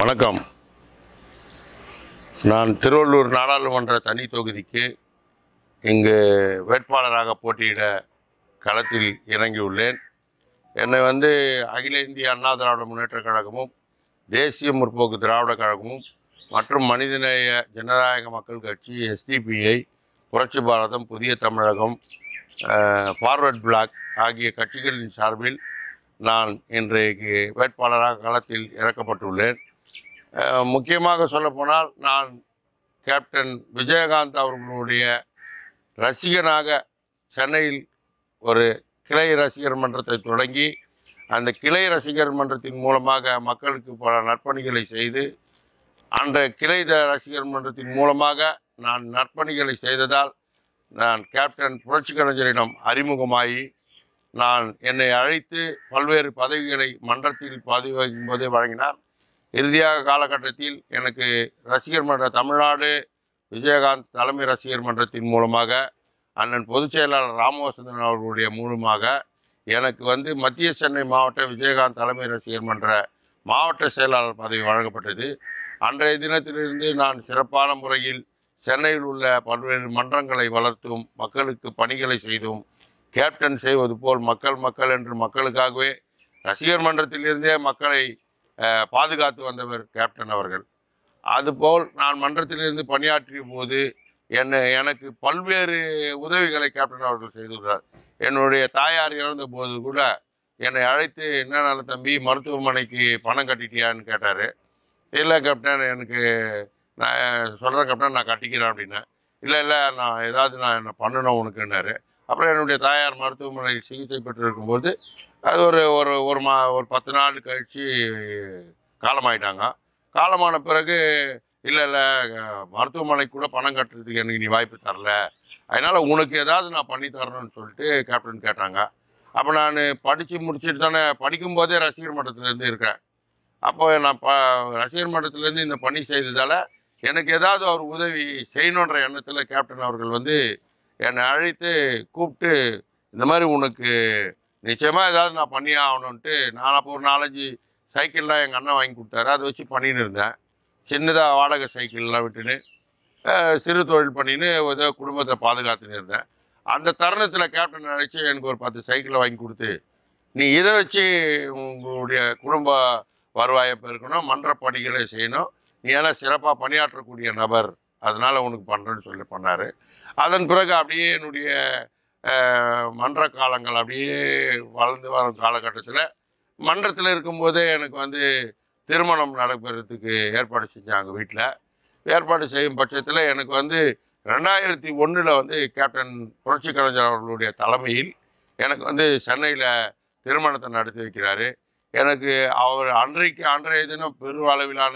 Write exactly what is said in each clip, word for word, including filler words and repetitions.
வணக்கம். நான் திருவள்ளூர் நாடாளுமன்ற தனி தொகுதிக்கு இங்கு வேட்பாளராக போட்டியிட களத்தில் இறங்கியுள்ளேன். என்னை வந்து அகில இந்திய அண்ணா திராவிட முன்னேற்றக் கழகமும் தேசிய முற்போக்கு திராவிட கழகமும் மற்றும் மனிதநேய ஜனநாயக மக்கள் கட்சி எஸ்டிபிஐ, புரட்சி பாரதம், புதிய தமிழகம், ஃபார்வர்ட் பிளாக் ஆகிய கட்சிகளின் சார்பில் நான் இன்றைக்கு வேட்பாளராக களத்தில் இறக்கப்பட்டுள்ளேன். முக்கியமாக சொல்லப்போனால் நான் கேப்டன் விஜயகாந்த் அவர்களுடைய ரசிகனாக சென்னையில் ஒரு கிளை ரசிகர் மன்றத்தை தொடங்கி அந்த கிளை ரசிகர் மன்றத்தின் மூலமாக மக்களுக்கு பல நற்பணிகளை செய்து அந்த கிளை ரசிகர் மன்றத்தின் மூலமாக நான் நற்பணிகளை செய்ததால் நான் கேப்டன் புரட்சி கலைஞரிடம் அறிமுகமாகி நான் என்னை அழைத்து பல்வேறு பதவிகளை மன்றத்தில் பதவி வகிக்கும் போதே வழங்கினார். இறுதியாக காலகட்டத்தில் எனக்கு ரசிகர் மன்ற தமிழ்நாடு விஜயகாந்த் தலைமை ரசிகர் மன்றத்தின் மூலமாக அண்ணன் பொதுச் செயலாளர் ராமவசந்தன் அவர்களுடைய மூலமாக எனக்கு வந்து மத்திய சென்னை மாவட்ட விஜயகாந்த் தலைமை ரசிகர் மன்ற மாவட்ட செயலாளர் பதவி வழங்கப்பட்டது. அன்றைய தினத்திலிருந்து நான் சிறப்பான முறையில் சென்னையில் உள்ள பல்வேறு மன்றங்களை வளர்த்தும் மக்களுக்கு பணிகளை செய்தும் கேப்டன் செய்வது போல் மக்கள் மக்கள் என்று மக்களுக்காகவே ரசிகர் மன்றத்திலிருந்தே மக்களை பாதுகாத்து வந்தவர் கேப்டன் அவர்கள். அதுபோல் நான் மன்றத்திலிருந்து பணியாற்றிய போது என்னை எனக்கு பல்வேறு உதவிகளை கேப்டன் அவர்கள் செய்துள்ளார். என்னுடைய தாயார் இறந்த போது கூட என்னை அழைத்து, என்ன நல்ல தம்பி, மருத்துவமனைக்கு பணம் கட்டிட்டியான்னு கேட்டார். இல்லை கேப்டன், எனக்கு நான் சொல்கிறேன் கேப்டன், நான் கட்டிக்கிறேன் அப்படின்னேன். இல்லை இல்லை நான் ஏதாவது நான் என்ன பண்ணணும் உனக்குன்னாரு. அப்புறம் என்னுடைய தாயார் மருத்துவமனையில் சிகிச்சை பெற்று இருக்கும்போது அது ஒரு ஒரு ஒரு மா ஒரு பத்து நாள் கழித்து காலமாயிட்டாங்க. காலமான பிறகு இல்லை இல்லை மருத்துவமனைக்கு கூட பணம் கட்டுறதுக்கு எனக்கு நீ வாய்ப்பு தரல, அதனால் உனக்கு ஏதாவது நான் பண்ணி தரணும்னு சொல்லிட்டு கேப்டன் கேட்டாங்க. அப்போ நான் படித்து முடிச்சுட்டு தானே படிக்கும்போதே ரசிகர் மன்றத்துலேருந்து இருக்கேன். அப்போ நான் ப ரசிகர் மன்றத்துலேருந்து இந்த பணி செய்ததால் எனக்கு ஏதாவது அவர் உதவி செய்யணுன்ற எண்ணத்தில் கேப்டன் அவர்கள் வந்து என்னை அழைத்து கூப்பிட்டு, இந்த மாதிரி உனக்கு நிச்சயமாக ஏதாவது நான் பண்ணி ஆகணுன்ட்டு நான் அப்போ ஒரு நாலஞ்சு சைக்கிள்லாம் எங்கள் அண்ணன் வாங்கி கொடுத்தாரு. அதை வச்சு பண்ணின்னு இருந்தேன். சின்னதாக வாடகை சைக்கிள்லாம் விட்டுன்னு சிறு தொழில் பண்ணின்னு ஏதோ குடும்பத்தை பாதுகாத்துன்னு இருந்தேன். அந்த தருணத்தில் கேப்டன் அழைச்சி எனக்கு ஒரு பத்து சைக்கிளை வாங்கி கொடுத்து, நீ இதை வச்சு உங்களுடைய குடும்ப வருவாயை பெருக்கணும், மன்ற பணிகளை செய்யணும், நீ ஏன்னா சிறப்பாக பணியாற்றக்கூடிய நபர், அதனால் உனக்கு பண்ணுறேன்னு சொல்லி பண்ணார். அதன் பிறகு அப்படியே என்னுடைய மன்ற காலங்கள் அப்படியே வளர்ந்து வரும் காலகட்டத்தில் மன்றத்தில் இருக்கும்போதே எனக்கு வந்து திருமணம் நடைபெறத்துக்கு ஏற்பாடு செஞ்சாங்க. வீட்டில் ஏற்பாடு செய்யும் பட்சத்தில் எனக்கு வந்து ரெண்டாயிரத்தி ஒன்றில் வந்து கேப்டன் புரட்சி கலைஞர் அவர்களுடைய தலைமையில் எனக்கு வந்து சென்னையில் திருமணத்தை நடத்தி வைக்கிறாரு. எனக்கு அவர் அன்றைக்கு அன்றைய தினம் பெரு அளவிலான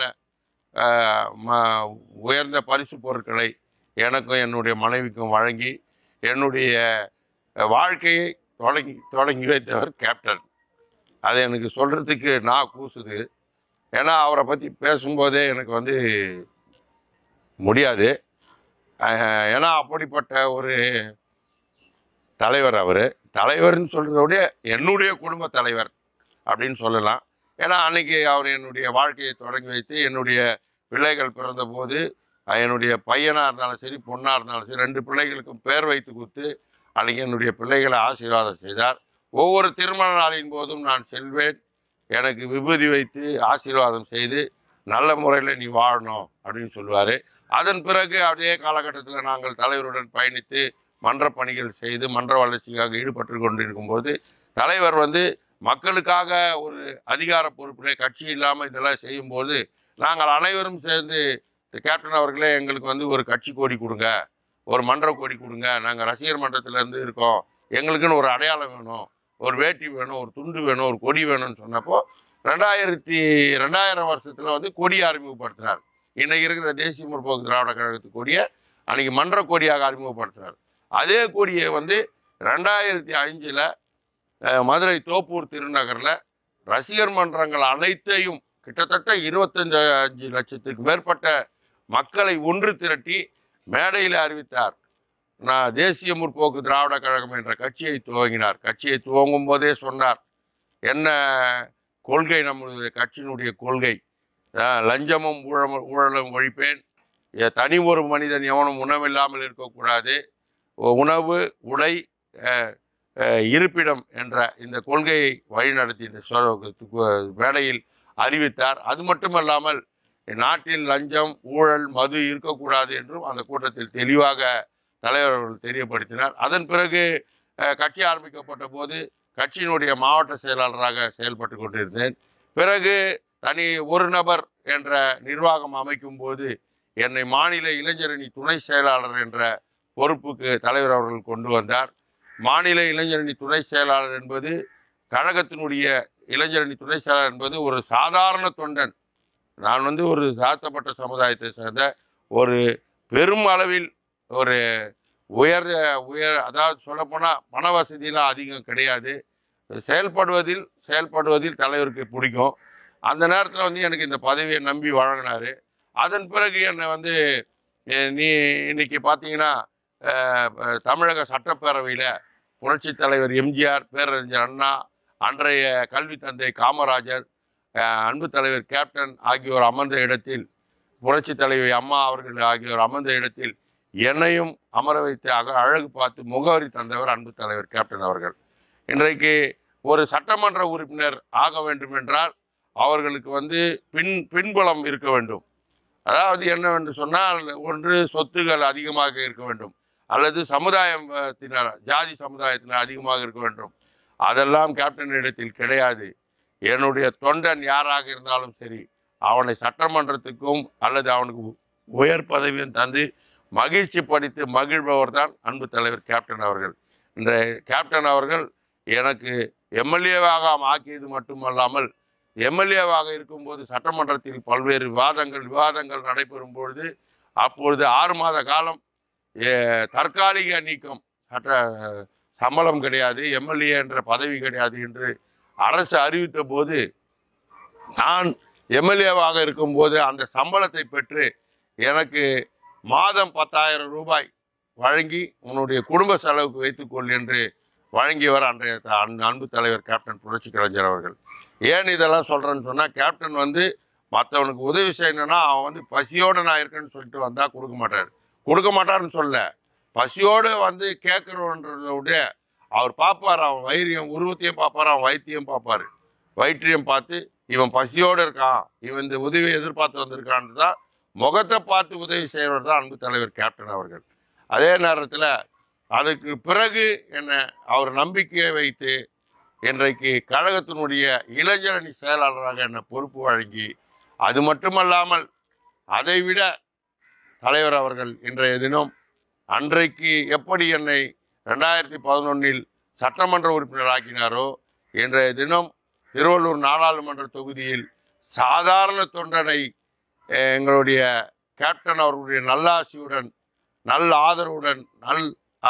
ம உயர்ந்த பரிசு பொருட்களை எனக்கும் என்னுடைய மனைவிக்கும் வழங்கி என்னுடைய வாழ்க்கையை தொடங்கி தொடங்கி வைத்தவர் கேப்டன். அது எனக்கு சொல்கிறதுக்கு நான் கூசுது. ஏன்னா அவரை பற்றி பேசும்போதே எனக்கு வந்து முடியாது. ஏன்னா அப்படிப்பட்ட ஒரு தலைவர் அவர். தலைவர்னு சொல்கிறத விட என்னுடைய குடும்ப தலைவர் அப்படின்னு சொல்லலாம். ஏன்னா அன்றைக்கி அவர் என்னுடைய வாழ்க்கையை தொடங்கி வைத்து என்னுடைய பிள்ளைகள் பிறந்த போது என்னுடைய பையனாக இருந்தாலும் சரி பொண்ணாக இருந்தாலும் சரி ரெண்டு பிள்ளைகளுக்கும் பேர் வைத்து கொடுத்து அன்றைக்கி என்னுடைய பிள்ளைகளை ஆசீர்வாதம் செய்தார். ஒவ்வொரு திருமண நாளின் போதும் நான் செல்வேன், எனக்கு விபூதி வைத்து ஆசீர்வாதம் செய்து நல்ல முறையில் நீ வாழணும் அப்படின்னு சொல்லுவார். அதன் பிறகு அதே காலகட்டத்தில் நாங்கள் தலைவருடன் பயணித்து மன்ற பணிகள் செய்து மன்ற வளர்ச்சிக்காக ஈடுபட்டு கொண்டிருக்கும்போது தலைவர் வந்து மக்களுக்காக ஒரு அதிகார பொறுப்பிலே கட்சி இல்லாமல் இதெல்லாம் செய்யும்போது நாங்கள் அனைவரும் சேர்ந்து கேப்டன் அவர்களே எங்களுக்கு வந்து ஒரு கட்சி கொடி கொடுங்க, ஒரு மன்ற கொடி கொடுங்க, நாங்கள் ரசிகர் மன்றத்திலேருந்து இருக்கோம், எங்களுக்குன்னு ஒரு அடையாளம் வேணும், ஒரு வேட்டி வேணும், ஒரு துண்டு வேணும், ஒரு கொடி வேணும்னு சொன்னப்போ ரெண்டாயிரத்தி ரெண்டாயிரம் வருஷத்தில் வந்து கொடியை அறிமுகப்படுத்தினார். இன்றைக்கி இருக்கிற தேசிய முற்போக்கு திராவிட கழகத்து கொடியை அன்றைக்கி மன்ற கொடியாக அறிமுகப்படுத்தினார். அதே கொடியை வந்து ரெண்டாயிரத்தி அஞ்சில் மதுரை தோப்பூர் திருநகரில் ரசிகர் மன்றங்கள் அனைத்தையும் கிட்டத்தட்ட இருபத்தஞ்சு அஞ்சு லட்சத்துக்கு மேற்பட்ட மக்களை ஒன்று திரட்டி மேடையில் அறிவித்தார். நான் தேசிய முற்போக்கு திராவிட கழகம் என்ற கட்சியை துவங்கினார். கட்சியை துவங்கும் போதே சொன்னார், என்ன கொள்கை நம்முடைய கட்சியினுடைய கொள்கை, லஞ்சமும் ஊழலும் ஊழலும் ஒழிப்பேன், தனி ஒரு மனிதன் எவனும் உணவில்லாமல் இருக்கக்கூடாது, உணவு உடை இருப்பிடம் என்ற இந்த கொள்கையை வழிநடத்தி இந்த மேடையில் அறிவித்தார். அது மட்டுமல்லாமல் நாட்டில் லஞ்சம் ஊழல் மது இருக்கக்கூடாது என்றும் அந்த கூட்டத்தில் தெளிவாக தலைவர்கள் தெரியப்படுத்தினார். அதன் பிறகு கட்சி ஆரம்பிக்கப்பட்ட போது கட்சியினுடைய மாவட்ட செயலாளராக செயல்பட்டு கொண்டிருந்தேன். பிறகு தனி ஒரு நபர் என்ற நிர்வாகம் அமைக்கும் போது என்னை மாநில இளைஞரணி துணை செயலாளர் என்ற பொறுப்புக்கு தலைவர் அவர்கள் கொண்டு வந்தார். மாநில இளைஞரணி துணை செயலாளர் என்பது கழகத்தினுடைய இளைஞரணி துணை செயலாளர் என்பது ஒரு சாதாரண தொண்டன். நான் வந்து ஒரு தாழ்த்தப்பட்ட சமுதாயத்தை சேர்ந்த ஒரு பெரும் அளவில் ஒரு உயர் உயர் அதாவது சொல்லப்போனால் பண வசதியெலாம் அதிகம் கிடையாது. செயல்படுவதில் செயல்படுவதில் தலைவருக்கு பிடிக்கும். அந்த நேரத்தில் வந்து எனக்கு இந்த பதவியை நம்பி வழங்கினார். அதன் பிறகு என்னை வந்து நீ இன்னைக்கு பார்த்தீங்கன்னா தமிழக சட்டப்பேரவையில் புரட்சி தலைவர் எம்ஜிஆர், பேரறிஞர் அண்ணா, அன்றைய கல்வி தந்தை காமராஜர், அன்பு தலைவர் கேப்டன் ஆகியோர் அமர்ந்த இடத்தில், புரட்சி தலைவி அம்மா அவர்கள் ஆகியோர் அமர்ந்த இடத்தில் என்னையும் அமர வைத்து அக அழகு பார்த்து முகவரி தந்தவர் அன்பு தலைவர் கேப்டன் அவர்கள். இன்றைக்கு ஒரு சட்டமன்ற உறுப்பினர் ஆக வேண்டும் என்றால் அவர்களுக்கு வந்து பின் பின்புலம் இருக்க வேண்டும். அதாவது என்னவென்று சொன்னால், ஒன்று சொத்துகள் அதிகமாக இருக்க வேண்டும், அல்லது சமுதாயத்தினர் ஜாதி சமுதாயத்தினர் அதிகமாக இருக்க வேண்டும். அதெல்லாம் கேப்டன் இடத்தில் கிடையாது. என்னுடைய தொண்டன் யாராக இருந்தாலும் சரி, அவனை சட்டமன்றத்துக்கும் அல்லது அவனுக்கு உயர் பதவியும் தந்து மகிழ்ச்சி படித்து மகிழ்பவர் தான் அன்பு தலைவர் கேப்டன் அவர்கள். இந்த கேப்டன் அவர்கள் எனக்கு எம்எல்ஏவாக ஆக்கியது மட்டுமல்லாமல், எம்எல்ஏவாக இருக்கும்போது சட்டமன்றத்தில் பல்வேறு விவாதங்கள் விவாதங்கள் நடைபெறும் பொழுது அப்பொழுது ஆறு மாத காலம் தற்காலிக நீக்கம், சட்ட சம்பளம் கிடையாது, எம்எல்ஏ என்ற பதவி கிடையாது என்று அரசு அறிவித்த போது நான் எம்எல்ஏவாக இருக்கும்போது அந்த சம்பளத்தை பெற்று எனக்கு மாதம் பத்தாயிரம் ரூபாய் வழங்கி உன்னுடைய குடும்ப செலவுக்கு வைத்துக்கொள் என்று வழங்கியவர் அன்றைய அன்பு தலைவர் கேப்டன் புரட்சி கலைஞர் அவர்கள். ஏன் இதெல்லாம் சொல்கிறேன்னு சொன்னால், கேப்டன் வந்து மற்றவனுக்கு உதவி செய்யணும்னா அவன் வந்து பசியோடு நான் இருக்கேன்னு சொல்லிட்டு வந்தால் கொடுக்க மாட்டார். கொடுக்க மாட்டார்னு சொல்ல, பசியோடு வந்து கேட்குறோன்றத விட அவர் பார்ப்பார், அவன் வயிறையும் உருவத்தையும் பார்ப்பார், அவன் வயிற்றையும் பார்ப்பார். வயிற்றையும் பார்த்து இவன் பசியோடு இருக்கான், இவன் இந்த உதவியை எதிர்பார்த்து வந்திருக்கான்னு தான் முகத்தை பார்த்து உதவி செய்கிறவர் தான் அன்பு தலைவர் கேப்டன் அவர்கள். அதே நேரத்தில் அதுக்கு பிறகு என்ன அவர் நம்பிக்கையை வைத்து இன்றைக்கு கழகத்தினுடைய இளைஞரணி செயலாளராக என்னை பொறுப்பு வழங்கி, அது மட்டுமல்லாமல் அதைவிட தலைவர் அவர்கள் இன்றைய தினம் அன்றைக்கு எப்படி என்னை ரெண்டாயிரத்தி பதினொன்னில் சட்டமன்ற உறுப்பினர் ஆக்கினாரோ, இன்றைய தினம் திருவள்ளூர் நாடாளுமன்ற தொகுதியில் சாதாரண தொண்டனை எங்களுடைய கேப்டன் அவர்களுடைய நல்லாசியுடன், நல் ஆதரவுடன் நல்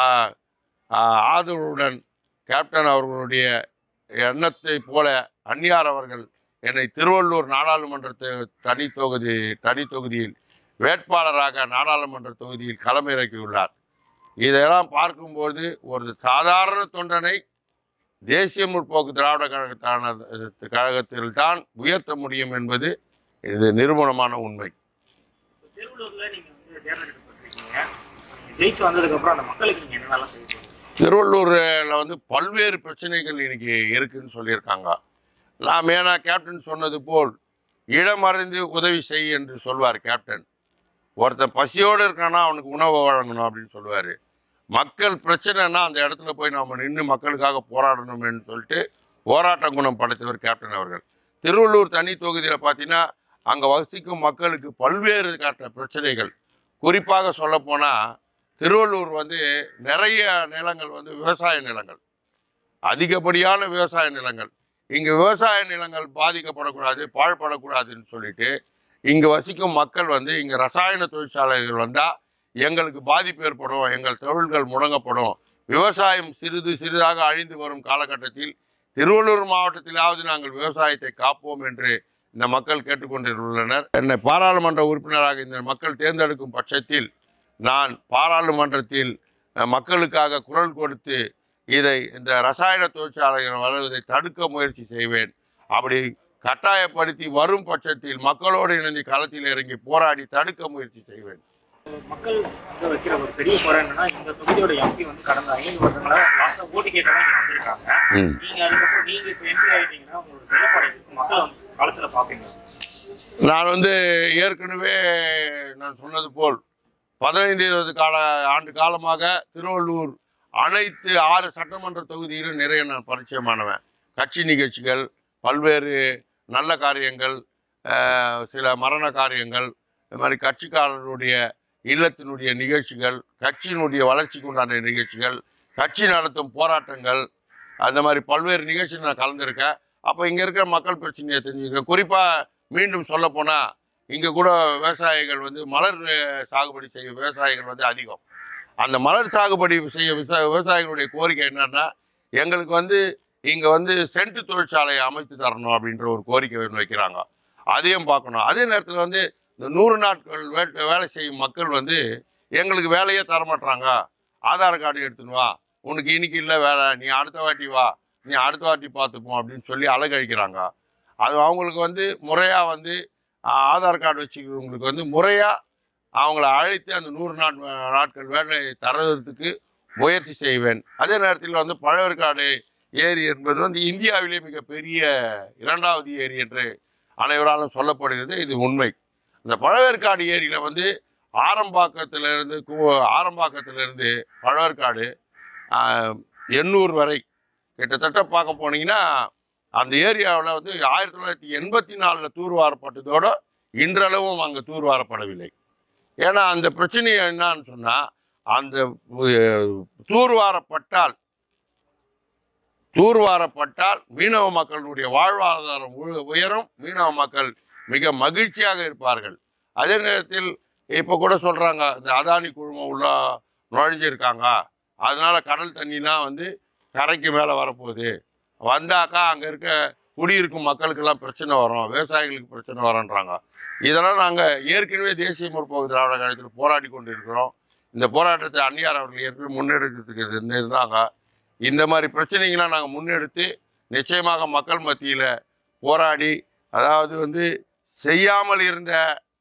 ஆதரவுடன் கேப்டன் அவர்களுடைய எண்ணத்தை போல அந்நியார் அவர்கள் என்னை திருவள்ளூர் நாடாளுமன்ற தனி தொகுதி தனி தொகுதியில் வேட்பாளராக நாடாளுமன்ற தொகுதியில் களமிறக்கியுள்ளார். இதெல்லாம் பார்க்கும்போது ஒரு சாதாரண தொண்டனை தேசிய முற்போக்கு திராவிட கழகத்தான கழகத்தில் தான் உயர்த்த முடியும் என்பது இது நிரூபணமான உண்மை. திருவள்ளூரில் வந்து பல்வேறு பிரச்சனைகள் இன்னைக்கு இருக்குன்னு சொல்லியிருக்காங்க. நாம் ஏன்னா கேப்டன் சொன்னது போல் இடமறிந்து உதவி செய் என்று சொல்வார் கேப்டன். ஒருத்தன் பசியோடு இருக்கானா அவனுக்கு உணவு வழங்கணும் அப்படின்னு சொல்லுவார். மக்கள் பிரச்சனைனா அந்த இடத்துல போய் நம்ம நின்று மக்களுக்காக போராடணும்னு சொல்லிட்டு போராட்ட குணம் படைத்தவர் கேப்டன் அவர்கள். திருவள்ளூர் தனி தொகுதியில் பார்த்தீங்கன்னா அங்கே வசிக்கும் மக்களுக்கு பல்வேறு காட்ட பிரச்சனைகள். குறிப்பாக சொல்லப்போனால் திருவள்ளூர் வந்து நிறைய நிலங்கள் வந்து விவசாய நிலங்கள், அதிகப்படியான விவசாய நிலங்கள். இங்கே விவசாய நிலங்கள் பாதிக்கப்படக்கூடாது, பாழ்படக்கூடாதுன்னு சொல்லிட்டு இங்கே வசிக்கும் மக்கள் வந்து இங்கே ரசாயன தொழிற்சாலைகள் வந்தால் எங்களுக்கு பாதிப்பு ஏற்படும், எங்கள் தொழில்கள் முடங்கப்படும், விவசாயம் சிறிது சிறிதாக அழிந்து வரும் காலகட்டத்தில் திருவள்ளூர் மாவட்டத்திலாவது நாங்கள் விவசாயத்தை காப்போம் என்று இந்த மக்கள் கேட்டுக்கொண்டுள்ளனர். என்னை பாராளுமன்ற உறுப்பினராக இந்த மக்கள் தேர்ந்தெடுக்கும் பட்சத்தில் நான் பாராளுமன்றத்தில் மக்களுக்காக குரல் கொடுத்து இதை இந்த ரசாயன தொழிற்சாலைகள் வருவதை தடுக்க முயற்சி செய்வேன். அப்படி கட்டாயப்படுத்தி வரும் பட்சத்தில் மக்களோடு இணைந்து களத்தில் இறங்கி போராடி தடுக்க முயற்சி செய்வேன். மக்கள் வைக்கிற ஒரு பெரிய குறை என்னன்னா, இந்த தொகுதியோட எம்பி வந்து கடந்த ஐந்து வருடங்களா லாஸ்டா ஓட்டு கேட்க தான் இங்க வந்திருக்காங்க. நீங்க அதுக்கப்புறம் நீங்க இப்ப எம்பி ஆயிட்டீங்கன்னா உங்களோட செயல்பாடு மக்கள் வந்து காலத்துல பாப்பீங்க. நான் வந்து ஏற்கனவே நான் சொன்னது போல் பதினைந்து இருபது கால ஆண்டு காலமாக திருவள்ளூர் அனைத்து ஆறு சட்டமன்ற தொகுதியிலும் நிறைய நான் பரிச்சயமானவன். கட்சி நிகழ்ச்சிகள், பல்வேறு நல்ல காரியங்கள், சில மரண காரியங்கள், இது மாதிரி கட்சிக்காரர்களுடைய இல்லத்தினுடைய நிகழ்ச்சிகள், கட்சியினுடைய வளர்ச்சிக்கு உண்டான நிகழ்ச்சிகள், கட்சி நடத்தும் போராட்டங்கள், அந்த மாதிரி பல்வேறு நிகழ்ச்சிகள் நான் கலந்துருக்கேன். அப்போ இங்கே இருக்கிற மக்கள் பிரச்சனையை தெரிஞ்சுக்கிறேன். குறிப்பாக மீண்டும் சொல்ல போனால் இங்கே கூட விவசாயிகள் வந்து மலர் சாகுபடி செய்யும் விவசாயிகள் வந்து அதிகம். அந்த மலர் சாகுபடி செய்ய விவசாய விவசாயிகளுடைய கோரிக்கை என்னன்னா, எங்களுக்கு வந்து இங்கே வந்து சென்ட் தொழிற்சாலையை அமைத்து தரணும் அப்படின்ற ஒரு கோரிக்கை வைக்கிறாங்க. அதையும் பார்க்கணும். அதே நேரத்தில் வந்து இந்த நூறு நாட்கள் வே வேலை செய்யும் மக்கள் வந்து எங்களுக்கு வேலையே தரமாட்டுறாங்க. ஆதார் கார்டு எடுத்துன்னு வா, உனக்கு இன்னைக்கு இல்லை வேலை, நீ அடுத்த வாட்டி வா, நீ அடுத்த வாட்டி பார்த்துப்போம் அப்படின்னு சொல்லி அலக்கழிக்கிறாங்க. அது அவங்களுக்கு வந்து முறையாக வந்து ஆதார் கார்டு வச்சுக்கிறவங்களுக்கு வந்து முறையாக அவங்கள அழைத்து அந்த நூறு நாட் நாட்கள் வேலை தர்றதுக்கு முயற்சி செய்வேன். அதே நேரத்தில் வந்து பழவேற்காடு ஏரி என்பது வந்து இந்தியாவிலே மிகப்பெரிய இரண்டாவது ஏரி என்று அனைவராலும் சொல்லப்படுகிறது. இது உண்மை. இந்த பழவேற்காடு ஏரியில் வந்து ஆரம்பாக்கத்திலிருந்து ஆரம்பாக்கத்திலிருந்து பழவேற்காடு எண்ணூர் வரை கிட்டத்தட்ட பார்க்க போனீங்கன்னா அந்த ஏரியாவில் வந்து ஆயிரத்தி தொள்ளாயிரத்தி எண்பத்தி நாலில் தூர்வாரப்பட்டதோடு இன்றளவும் அங்கே தூர்வாரப்படவில்லை. ஏன்னா அந்த பிரச்சனை என்னன்னு சொன்னால், அந்த தூர்வாரப்பட்டால் தூர்வாரப்பட்டால் மீனவ மக்களுடைய வாழ்வாதாரம் உயரும், மீனவ மக்கள் மிக மகிழ்ச்சியாக இருப்பார்கள். அதே நேரத்தில் இப்போ கூட சொல்கிறாங்க, இந்த அதானி குழுமம் உள்ள நுழைஞ்சிருக்காங்க, அதனால கடல் தண்ணினா வந்து கரைக்கு மேலே வரப்போகுது, வந்தாக்கா அங்கே இருக்க குடியிருக்கும் மக்களுக்கெல்லாம் பிரச்சனை வரும், விவசாயிகளுக்கு பிரச்சனை வரும்ன்றாங்க. இதெல்லாம் நாங்கள் ஏற்கனவே தேசிய முற்போக்கு திராவிட கழகத்தில் போராடி கொண்டு இருக்கிறோம். இந்த போராட்டத்தை அந்நியார் அவர்கள் ஏற்கனவே முன்னெடுக்கிறதுக்கு இருந்தாங்க. இந்த மாதிரி பிரச்சனைகள்லாம் நாங்கள் முன்னெடுத்து நிச்சயமாக மக்கள் மத்தியில் போராடி, அதாவது வந்து செய்யாமல் இருந்த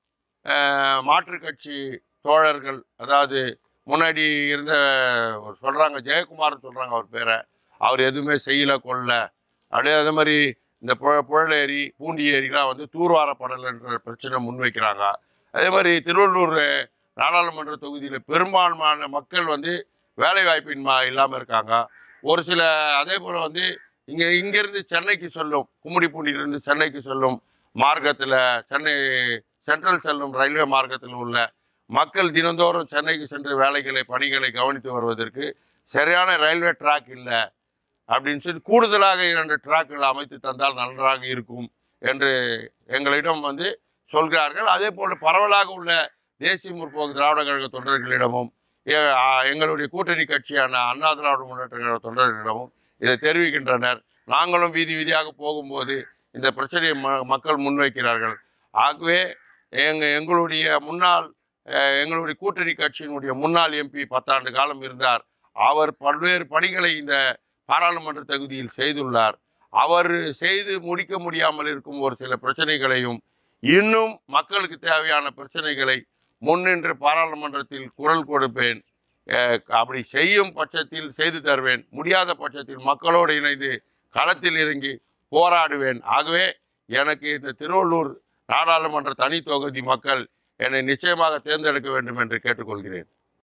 மாற்றுக் கட்சி தோழர்கள், அதாவது முன்னாடி இருந்த சொல்கிறாங்க ஜெயக்குமார்னு சொல்கிறாங்க அவர் பேரை, அவர் எதுவுமே செய்யலை கொள்ள அப்படியே. அதே மாதிரி இந்த புழ புழல் ஏரி பூண்டி ஏரிலாம் வந்து தூர்வாரப்படலைன்ற பிரச்சனை முன்வைக்கிறாங்க. அதே மாதிரி திருவள்ளூர் நாடாளுமன்ற தொகுதியில் பெரும்பான்மையான மக்கள் வந்து வேலை வாய்ப்பின்மா இல்லாமல் இருக்காங்க. ஒரு சில அதே போல் வந்து இங்கே இங்கேருந்து சென்னைக்கு செல்லும், கும்மிடிப்பூண்டியிலிருந்து சென்னைக்கு செல்லும் மார்க்கத்தில், சென்னை சென்ட்ரல் செல்லும் ரயில்வே மார்க்கத்தில் உள்ள மக்கள் தினந்தோறும் சென்னைக்கு சென்று வேலைகளை பணிகளை கவனித்து வருவதற்கு சரியான ரயில்வே ட்ராக் இல்லை அப்படின்னு சொல்லி கூடுதலாக இரண்டு ட்ராக்குகள் அமைத்து தந்தால் நன்றாக இருக்கும் என்று எங்களிடம் வந்து சொல்கிறார்கள். அதே போல் பரவலாக உள்ள தேசிய முற்போக்கு திராவிட கழக தொண்டர்களிடமும் எங்களுடைய கூட்டணி கட்சியான அண்ணா திராவிட முன்னேற்ற கழக தொண்டர்களிடமும் இதை தெரிவிக்கின்றனர். நாங்களும் வீதி வீதியாக போகும்போது இந்த பிரச்சனையை ம மக்கள் முன்வைக்கிறார்கள். ஆகவே எங்கள் எங்களுடைய முன்னாள் எங்களுடைய கூட்டணி கட்சியினுடைய முன்னாள் எம்பி பத்தாண்டு காலம் இருந்தார். அவர் பல்வேறு பணிகளை இந்த பாராளுமன்ற தொகுதியில் செய்துள்ளார். அவர் செய்து முடிக்க முடியாமல் இருக்கும் ஒரு சில பிரச்சனைகளையும் இன்னும் மக்களுக்கு தேவையான பிரச்சனைகளை முன்னின்று பாராளுமன்றத்தில் குரல் கொடுப்பேன். அப்படி செய்யும் பட்சத்தில் செய்து தருவேன், முடியாத பட்சத்தில் மக்களோடு இணைந்து களத்தில் இறங்கி போராடுவேன். ஆகவே எனக்கு இந்த திருவள்ளூர் நாடாளுமன்ற தனி தொகுதி மக்கள் என்னை நிச்சயமாக தேர்ந்தெடுக்க வேண்டும் என்று கேட்டுக்கொள்கிறேன்.